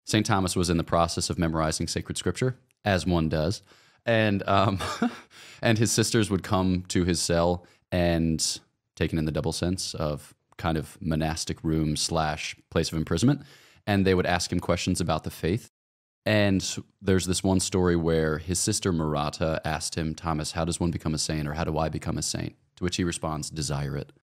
St. Thomas was in the process of memorizing sacred scripture, as one does. And and his sisters would come to his cell and, taken in the double sense of kind of monastic room / place of imprisonment, and they would ask him questions about the faith. And there's this one story where his sister Marata asked him, Thomas, how does one become a saint, or how do I become a saint? To which he responds, desire it.